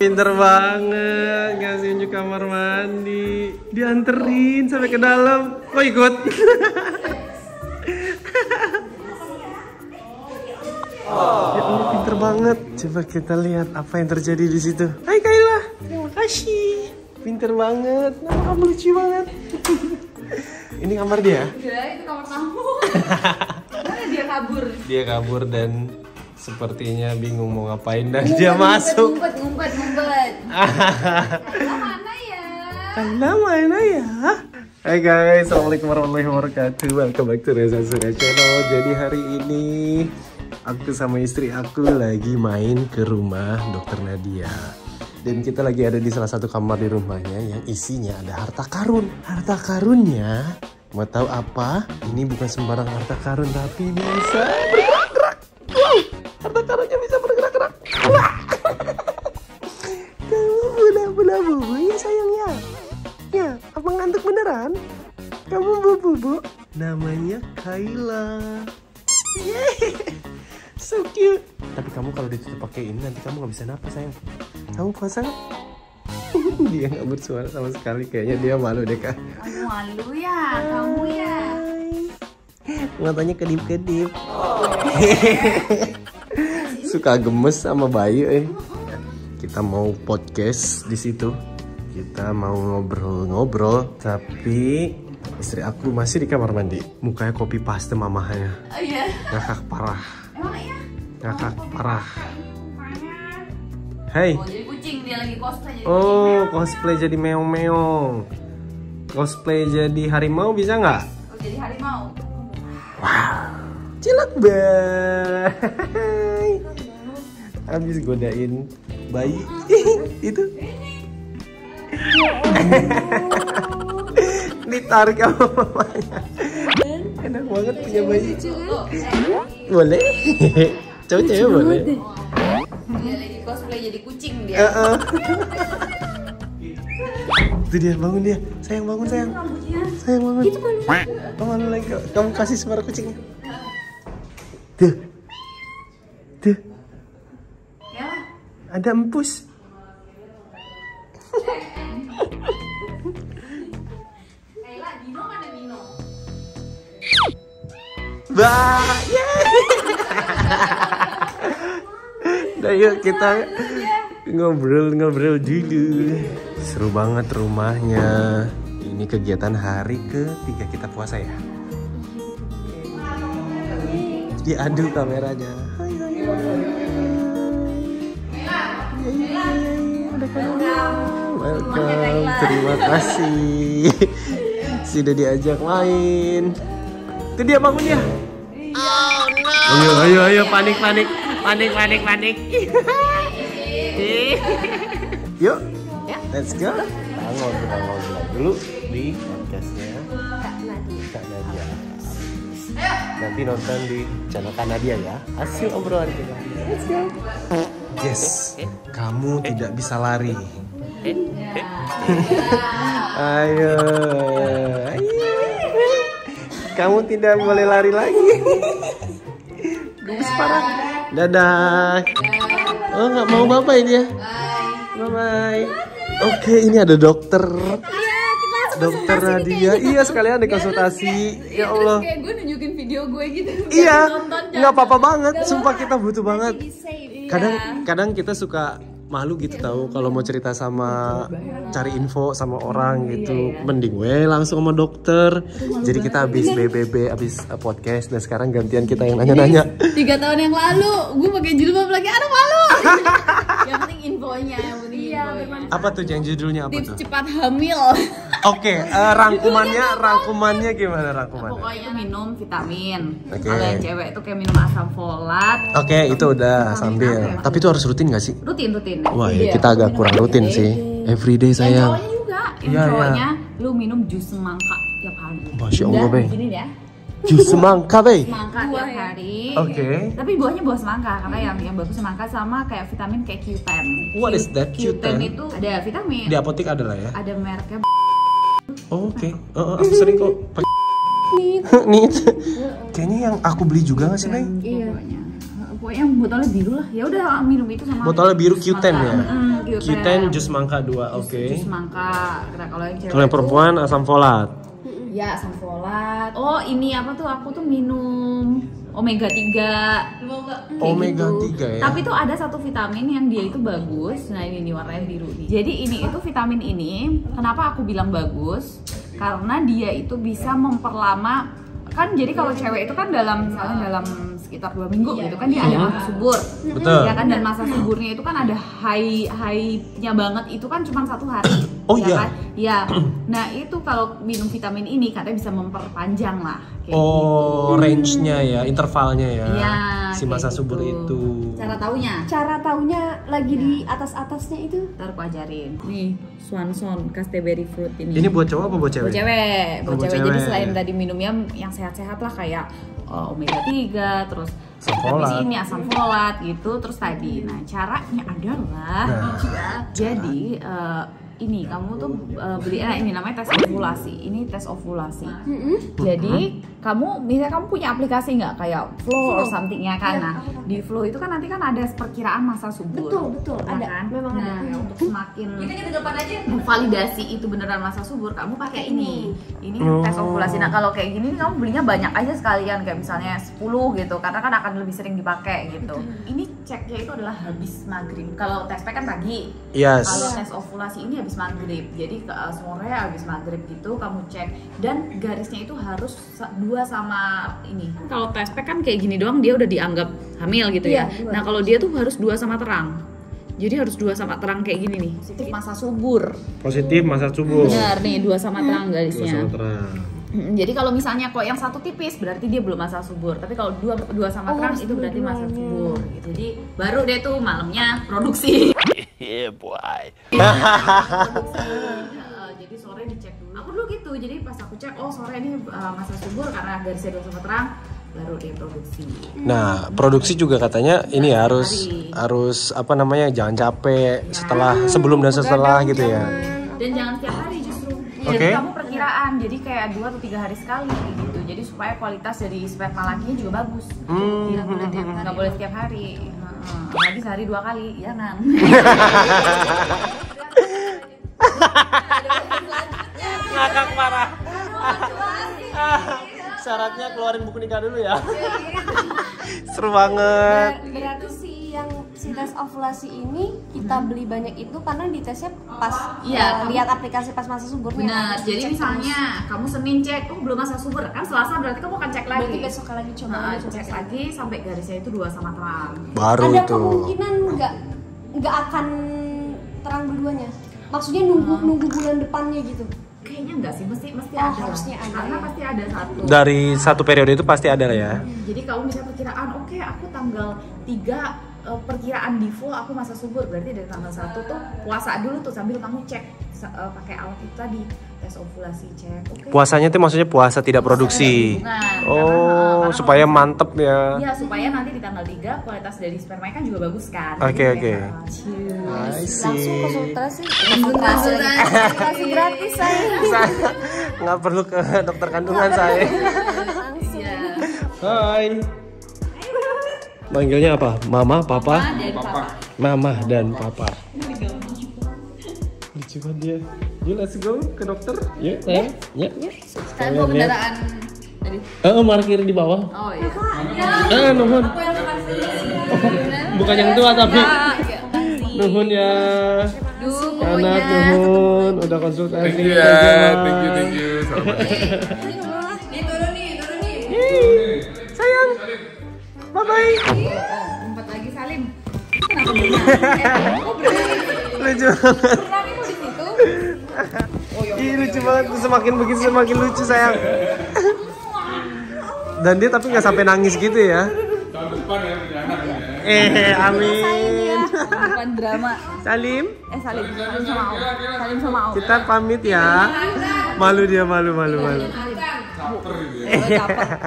Pinter banget ngasih unjuk kamar mandi. Dianterin sampai ke dalam. Kok ikut? Ya Allah, pinter banget. Coba kita lihat apa yang terjadi di situ. Hai Kayla, terima kasih. Pinter banget. Nama kamu lucu banget. Ini kamar dia? Enggak, itu kamar tamu. Karena dia kabur. Dia kabur dan sepertinya bingung mau ngapain dan dia masuk. Ngumpet. Kayla mana ya? Kayla mana ya? Hai guys, assalamualaikum warahmatullahi wabarakatuh. Welcome back to Reza Surya Channel. Jadi hari ini aku sama istri aku lagi main ke rumah Dokter Nadia. Dan kita lagi ada di salah satu kamar di rumahnya yang isinya ada harta karun. Harta karunnya, mau tahu apa? Ini bukan sembarang harta karun tapi bisa bergerak-gerak. Harta karunnya bisa bergerak-gerak. Kamu bula bubu ya sayangnya. Ya, apa ngantuk beneran? Kamu bubu. Namanya Kayla. So cute. Tapi kamu kalau ditutup pakai ini nanti kamu nggak bisa napas sayang. Kamu puasa nggak? Dia nggak bersuara sama sekali. Kayaknya dia malu deh kak. Kamu malu ya, kamu ya. Matanya kedip-kedip. Suka gemes sama bayi. Kita mau podcast di situ. Kita mau ngobrol-ngobrol. Tapi istri aku masih di kamar mandi. Mukanya copy paste mamahnya. Oh iya. Ngakak parah. Emang iya? Ngakak parah. Hey. Oh, jadi kucing dia lagi cosplay jadi Cosplay jadi meong-meong. Cosplay jadi harimau bisa nggak? Oh, jadi harimau. Wow. Cilok bay. Habis godain bayi. Itu. Ditarik sama mamanya. Enak banget punya bayi. Boleh? Cewek-cewek boleh. Dia lagi cosplay jadi kucing dia. Itu dia, bangun dia. Sayang bangun sayang. Sayang bangun. Itu malu. Kamu malu lagi. Kamu kasih suara kucingnya. Tuh. Tuh. Ya. Ada empus. Kayla, Dino mana Dino? Bah, Nah yuk kita ngobrol dulu. Seru banget rumahnya. Ini kegiatan hari ketiga kita puasa ya. Diadu kameranya. Hai. Welcome. Terima kasih. Sudah diajak main. Itu dia bangun ya. Oh no. Ayo panik. Yuk. Let's go. Kita ngobrol dulu di podcastnya Kak Nadia. Nanti nonton di channel Kak Nadia ya. Hasil obrolan kita. Let's go. Yes. Kamu tidak bisa lari. Ayo. Kamu tidak boleh lari lagi. Gemes parah. Dadah. Oh nggak mau bapak ini ya. Bye. Oke, ini ada dokter. Dokter Nadia. Iya sekalian ada konsultasi. Ya Allah. Kayak gue nunjukin video gue gitu. Iya. Nggak apa-apa banget. Sumpah kita butuh banget. Kadang kita suka malu gitu tahu kalau mau cerita sama cari info sama orang gitu. Mending langsung sama dokter. Jadi kita habis BBB, habis podcast dan sekarang gantian kita yang nanya-nanya. 3 tahun yang lalu gue pakai jilbab lagi, aduh malu. Yang penting infonya, Apa tuh yang judulnya apa tips tuh? cepat hamil. Oke, rangkumannya gimana rangkumannya? Pokoknya minum vitamin. Oke. Kalau yang cewek itu kayak minum asam folat. Oke, itu udah sambil. Tapi itu harus rutin gak sih? Rutin. Wah, ya kita agak kurang rutin sih. Everyday Yang sayang. cowoknya juga. Yang Iya, cowoknya lu minum jus semangka tiap hari. Masya Allah, Bey. Gini ya. Jus semangka, Bey. Semangka tiap hari. Oke. Tapi buahnya buah semangka karena yang bagus semangka sama kayak vitamin kayak Q10. What is that Q10 Q10? itu ada vitamin. Di apotek ada lah ya. Ada mereknya. Oh, oke. Aku sering kok pakai. Nih. Kayaknya yang aku beli juga nggak sih, Bey? Iya. pokoknya yang botolnya biru lah. Ya udah minum itu sama. Botolnya biru Q10 ya. Q10 jus mangga 2, oke. Jus mangga. Nah, kalau yang cewek Kalau yang perempuan asam folat. ya asam folat. Oh ini apa tuh? Aku tuh minum omega 3. Omega gitu. 3 ya. Tapi tuh ada satu vitamin yang dia itu bagus. Nah ini nih warnanya biru nih. Jadi ini itu vitamin ini. Kenapa aku bilang bagus? Karena dia itu bisa memperlama. Kan jadi kalau cewek itu kan dalam sekitar 2 minggu gitu kan dia ada masa subur. Betul. Ya kan, dan masa suburnya itu kan ada high-nya banget itu kan cuma 1 hari. Oh ya iya. Kan? Ya. Nah, itu kalau minum vitamin ini katanya bisa memperpanjang lah kayak Oh, range-nya ya, intervalnya ya. Iya, Si masa kayak subur gitu. itu. Cara taunya? Cara taunya lagi di atas-atasnya itu. Ntar aku ajarin. Nih, Swanson Casteberry fruit ini. Ini buat cowok apa buat cewek? Buat cewek. Oh, buat Jadi cewek. selain tadi minumnya yang sehat-sehat lah kayak omega 3, terus Asam vitamin folat. ini asam folat gitu, terus tadi. Nah, caranya adalah jadi ini kamu tuh beli ini namanya tes ovulasi. Ini tes ovulasi. Jadi kamu misalnya kamu punya aplikasi nggak kayak Flow or something-nya kan? Nah, di Flow itu kan nanti kan ada perkiraan masa subur. Betul, Ya ada. kan? Memang Nah, ada. untuk semakin memvalidasi itu beneran masa subur, kamu pakai ini. Ini tes ovulasi. Nah, kalau kayak gini kamu belinya banyak aja sekalian, kayak misalnya 10 gitu, karena kan akan lebih sering dipakai gitu. Ini ceknya itu adalah habis maghrib. Kalau tes pack kan pagi. Yes. Kalau tes ovulasi ini habis maghrib. Jadi sore habis maghrib gitu kamu cek, dan garisnya itu harus 2 sama ini. Kalau tes pack kan kayak gini doang dia udah dianggap hamil gitu ya. Iya, 2. Nah, kalau dia tuh harus 2 sama terang. Jadi harus 2 sama terang kayak gini nih. Positif masa subur. Positif masa subur. Benar nih 2 sama terang Dua garisnya. sama terang. Jadi kalau misalnya kok yang satu tipis berarti dia belum masa subur. Tapi kalau dua sama terang itu berarti masa subur. Gitu. Jadi baru deh tuh malamnya produksi. Jadi sore dicek dulu. Aku dulu gitu. Jadi pas aku cek, oh sore ini masa subur karena garisnya 2 sama terang, baru dia produksi. Nah, produksi juga katanya ini ya, harus apa namanya, jangan capek sebelum dan setelah gitu ya. Dan jangan setiap hari justru. Oke. Jadi kamu perkiraan, jadi kayak 2 atau 3 hari sekali gitu. Jadi supaya kualitas dari sperma lakinya juga bagus. Nggak boleh setiap hari. Lagi sehari 2 kali, jangan. Ngakak parah. Syaratnya keluarin buku nikah dulu ya. Seru banget. Berarti si tes ovulasi ini kita beli banyak itu karena ditesnya pas lihat aplikasi pas masa suburnya. Benar. Jadi misalnya kamu Senin cek, oh belum masa subur, kan Selasa berarti kamu akan cek lagi. Berarti besok lagi coba cek lagi sampai garisnya itu 2 sama terang. Baru ada itu. kemungkinan nggak akan terang dua-duanya. Maksudnya nunggu bulan depannya gitu. Kayaknya enggak sih, mesti ada. Harusnya ada. Karena pasti ada satu. Dari satu periode itu pasti ada lah ya. Jadi kamu bisa perkiraan, oke, aku tanggal 3 perkiraan default aku masa subur, berarti dari tanggal 1 tuh puasa dulu tuh sambil kamu cek pakai alat itu tadi, tes ovulasi cek. Oke. Puasanya itu maksudnya puasa tidak produksi. Oh, karena supaya mantep ya. Iya, supaya nanti di tanggal 3 kualitas dari sperma kan juga bagus kan. Oke, Jadi oke. kayak, I see. Langsung konsultasi. Konsultasi gratis saya. Nggak perlu ke dokter kandungan saya. Langsung. Iya. Hai. Manggilnya apa? Mama, papa? Dan papa. Mama dan papa. Lucu banget dia. Yuk, let's go ke dokter. Yuk, sayang. Yuk. Sekarang bawa kendaraan tadi. Markir di bawah. Oh iya. Nuhun. Bukan yang tua tapi nuhun ya. Anak nuhun udah konsultasi. Thank you ya, thank you. Sayang. Bye bye. Empat lagi Salim. Lucu banget. Ih, lucu banget. Semakin begitu semakin lucu sayang. Dan dia tapi nggak sampai nangis gitu ya. Tahun depan ya perjalanan. Amin. Bukan drama. Salim, Salim sama Om. Salim sama Om. kita pamit ya. Malu dia, malu. Caper gitu ya.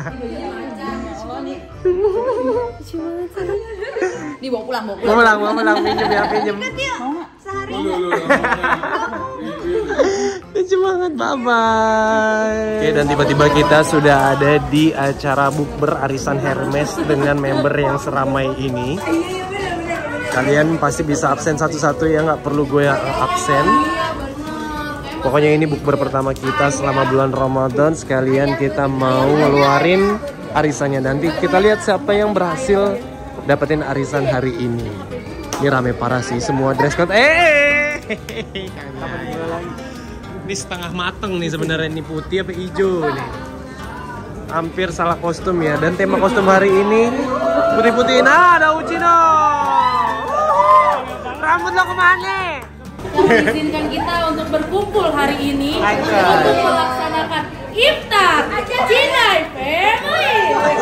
Nih bawa pulang. Mau pulang, pinjem ya, pinjem. Lu. lucu banget, bye-bye. Oke, dan tiba-tiba kita sudah ada di acara bukber arisan Hermes dengan member yang seramai ini. Kalian pasti bisa absen satu-satu ya, nggak perlu gue yang absen. Pokoknya ini bukber pertama kita selama bulan Ramadan. Sekalian kita mau ngeluarin arisannya. Nanti kita lihat siapa yang berhasil dapetin arisan hari ini. Ini rame parah sih, semua dress code. Ini setengah mateng nih sebenarnya, ini putih apa hijau nih. Hampir salah kostum ya. Dan tema kostum hari ini putih-putih. Nah, ada Uchino. Rambut lo kemana? Mengizinkan kita untuk berkumpul hari ini untuk melaksanakan iftar Jinai Family.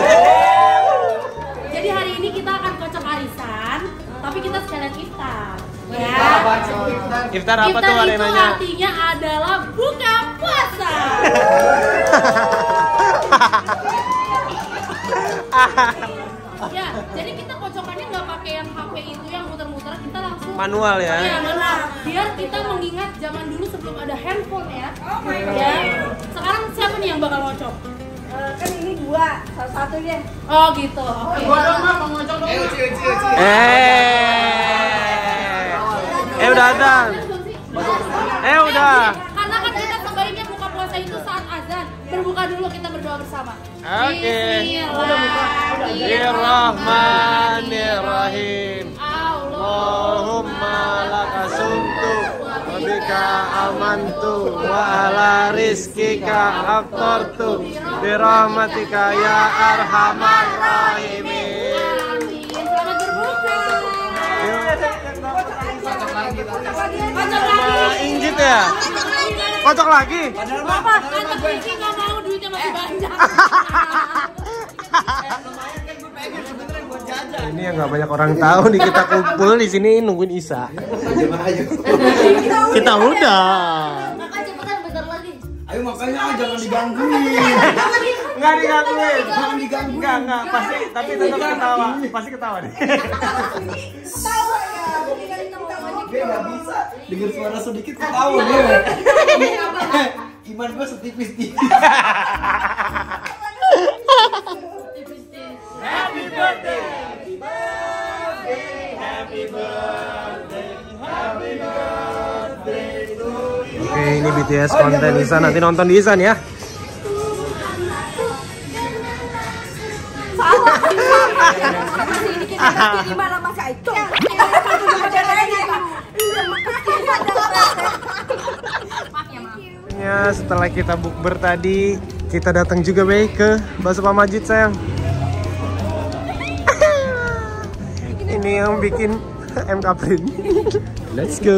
Jadi hari ini kita akan kocok arisan, tapi kita sekalian iftar. Ya. Iftar apa tuh, ada yang nanya? Artinya adalah buka puasa. Ya, jadi kita kocokannya nggak pakai yang HP itu yang muter-muter, kita langsung Manual ya? Iya, manual. Biar kita mengingat zaman dulu sebelum ada handphone ya. Ya. Sekarang siapa nih yang bakal ngocok? Kan ini dua, salah satu deh. Oh gitu, oke. Gua dong mah mau ngocok dong. Udah ada. Udah. Karena kan kita sebaiknya buka puasa itu saat azan. Berbuka dulu, kita berdoa bersama. Oke. Bismillahirrahmanirrahim. Allahumma laka sumtu wa bika amantu wa ala rizkika aftartu bi rahmatika ya arhamar rahimin. Amin. Selamat berbuka. Kocok lagi. Injit ya? Kocok lagi? Bapak, anak Vicky nggak mau, duitnya masih banyak. Ini yang nggak banyak orang tahu nih, kita kumpul di sini nungguin Isa. Kita udah. Ayo makanya jangan digangguin. Nggak digangguin. Jangan digangguin. Enggak, pasti, tapi tetap ketawa. Pasti ketawa deh. Ketawa ya, Dia nggak bisa dengar suara sedikit ketawa dia. Iman gua setipis-tipis. Happy birthday. Happy birthday. Happy birthday. Happy birthday to you. Oke, ini BTS konten Isan, nanti nonton di Isan ya. gimana Mas Aito? Ya, setelah kita bukber tadi, kita datang juga ke Bakso Pak Majid sayang. Ini yang bikin MK Print. Let's go.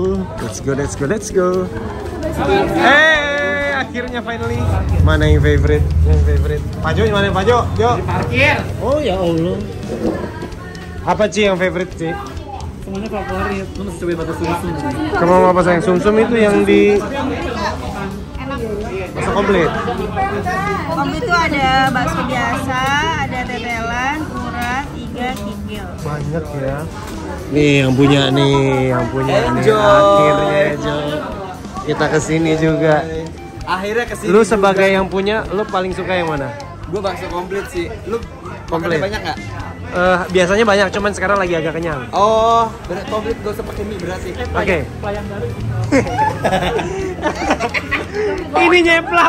Akhirnya finally. Mana yang favorite? Pajo mana Pajo? Jo. Parkir. Oh ya Allah. Apa Ci yang favorite Ci? Semuanya favorit. Lu mesti coba bakso sumsum. Kamu mau apa sayang? Sumsum itu yang di bakso komplit. Komplit itu ada bakso biasa, ada tetelan, urat, iga, kikil. Banyak ya. Nih yang punya nih. Akhirnya Jo. Kita kesini juga. Akhirnya kesini. Lu sebagai yang punya, lu paling suka yang mana? Gue bakso komplit sih. Lu Komplit. banyak nggak? Biasanya banyak, cuman sekarang lagi agak kenyang. Oh, bener komplit gak usah pakai mie beras sih. Oke. Ini nyeplak.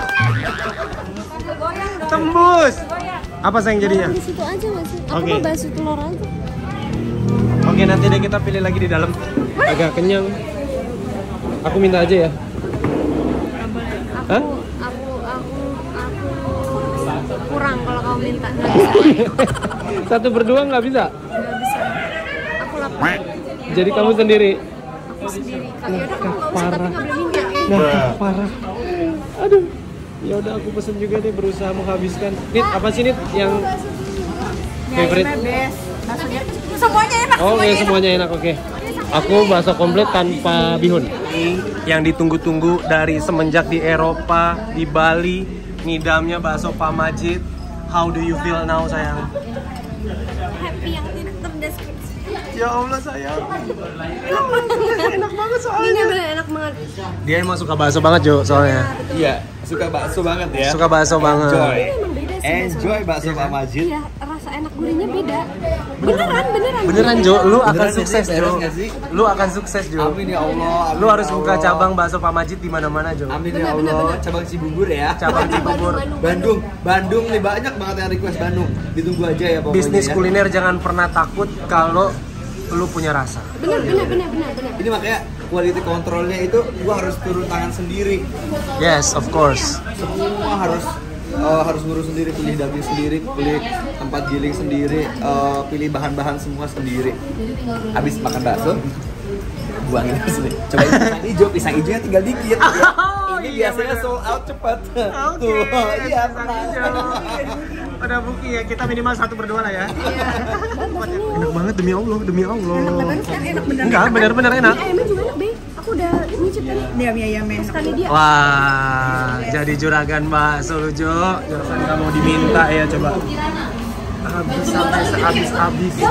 Tembus. Apa sayang jadinya? Di situ aja Mas. Aku Oke. mau bakso telur aja. Oke, nanti deh kita pilih lagi di dalam. Agak kenyang. Aku minta aja ya. Hah? Aku kurang kalau kamu minta, nggak bisa. Satu berdua nggak bisa? Nggak bisa. Aku lapar. Jadi kamu sendiri? Aku sendiri. Yaudah kamu nggak usah, tapi nggak boleh minta ya. Nah, parah. Aduh. Ya udah aku pesen juga deh, berusaha menghabiskan. Nit, apa sih Nit yang favorite? Best. Baksonya semuanya enak. Oh, oke, semuanya enak, oke. Aku bakso komplit tanpa bihun. Yang ditunggu-tunggu dari semenjak di Eropa, di Bali, ngidamnya bakso Pak Majid. How do you feel now, sayang? Happy yang tidak terdeskripsi. Ya Allah sayang. Enak banget soalnya. Ini bener enak banget. Dia emang suka bakso banget Jo soalnya. Iya, suka bakso banget ya. Suka bakso banget. Enjoy. Emang beda sih. Enjoy bakso Pak Majid. Iya, rasa enak gurihnya beda. Beneran. Beneran Jo, lu akan Beneran sukses sih, Jo. beres nggak sih? Lu akan sukses Jo. Amin ya Allah. amin Lu harus ya buka Allah. cabang bakso Pak Majid di mana-mana Jo. Amin ya Allah. Cabang Cibubur ya. Cabang Cibubur. Bandung nih banyak banget yang request Bandung. Ditunggu aja ya pokoknya. Bisnis ya. kuliner jangan pernah takut kalau lu punya rasa. Bener. Ini makanya quality controlnya itu gua harus turun tangan sendiri. Yes, of course. Semua harus ngurus sendiri, pilih daging sendiri, pilih tempat giling sendiri, pilih bahan-bahan semua sendiri. Habis makan bakso, buangin sini. Cobain pisang hijaunya tinggal dikit. Ini biasanya sold out cepat. Tuh, iya pernah. Ada bukti ya, kita minimal satu berdua lah ya. Enak banget demi Allah. Enak bener. Enggak, benar-benar enak. Ayamnya juga enak, Be. Aku udah nyicip tadi. Dia ayamnya sekali dia. Wah, jadi juragan bakso lu Jo. Jangan nggak mau diminta ya coba. Habis sampai sehabis-habisnya.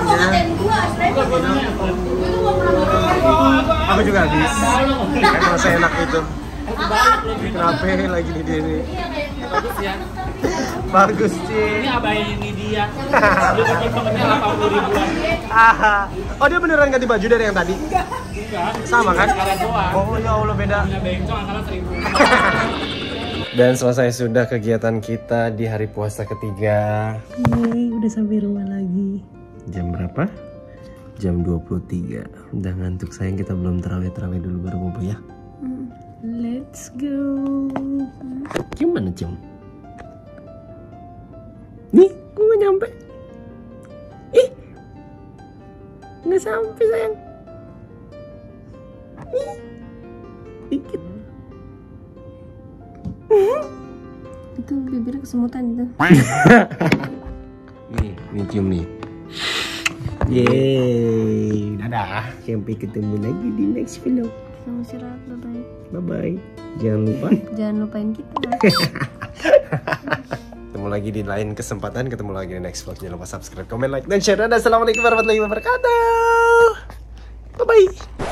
Aku juga habis. Kayak rasa enak itu. Kenapa lagi nih dia nih? Bagus ya. Bagus sih. Ini abang ini dia. Dia potongannya 80.000-an. Oh dia beneran ganti baju dari yang tadi? Enggak. Sama kan? Sekarang doang. Oh ya Allah beda. Punya bencong angkatan 1000. Dan selesai sudah kegiatan kita di hari puasa ketiga. Yeay, udah sampai rumah lagi. Jam berapa? Jam 23. Udah ngantuk sayang, kita belum terawih dulu baru bobo ya. Let's go. Gimana Cung? Nih, gue gak nyampe. Ih, gak sampai sayang. Ih, dikit. Itu bibirnya kesemutan itu. Nih cium nih. Yeay. Dadah. Sampai ketemu lagi di next vlog. Selamat istirahat, bye-bye. Bye-bye. Jangan lupa. Jangan lupain kita. Ketemu lagi di lain kesempatan. Ketemu lagi di next vlog. Jangan lupa subscribe, comment, like, dan share. Dan assalamualaikum warahmatullahi wabarakatuh. Bye-bye.